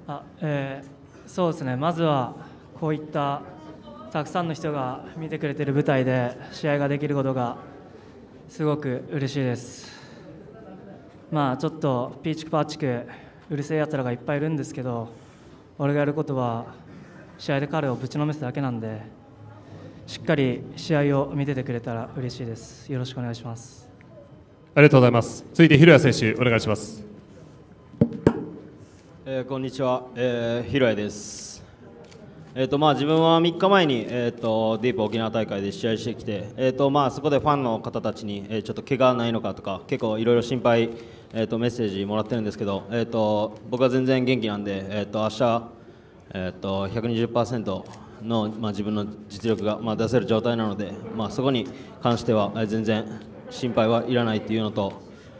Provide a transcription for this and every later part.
そうですね、まずはこういったたくさんの人が見てくれている舞台で試合ができることがすごく嬉しいです。ちょっとピーチクパーチクうるせえやつらがいっぱいいるんですけど、俺がやることは試合で彼をぶちのめすだけなんで、しっかり試合を見ててくれたら嬉しいです。よろしくお願いします。 ありがとうございます。続いて広谷選手お願いします。 こんにちは、広谷です。自分は3日前に、ディープ沖縄大会で試合してきて、そこでファンの方たちに、ちょっと怪我ないのかとか結構いろいろ心配、メッセージもらってるんですけど、僕は全然元気なんで、明日、120% の、自分の実力が、出せる状態なので、そこに関しては全然心配はいらないっていうのと、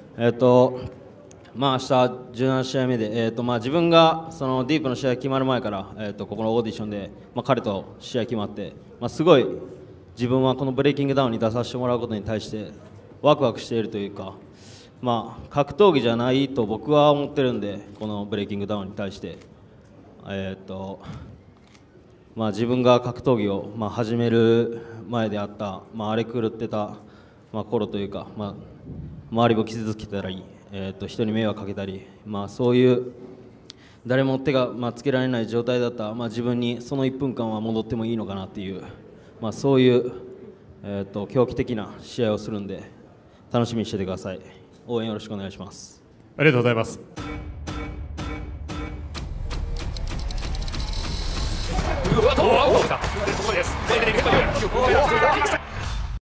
明日17試合目で、自分がそのディープの試合決まる前から、ここのオーディションで、彼と試合決まって、すごい自分はこのブレイキングダウンに出させてもらうことに対してワクワクしているというか、格闘技じゃないと僕は思ってるんで、このブレイキングダウンに対して、自分が格闘技を、始める前であった、荒れ狂ってた、頃というか、周りを傷つけたり、人に迷惑かけたり、そういう誰も手が、つけられない状態だった、自分にその1分間は戻ってもいいのかなっていう、そういう、狂気的な試合をするんで楽しみにしててください。応援よろしくお願いします。 ありがとうございます。うわっ、ここです。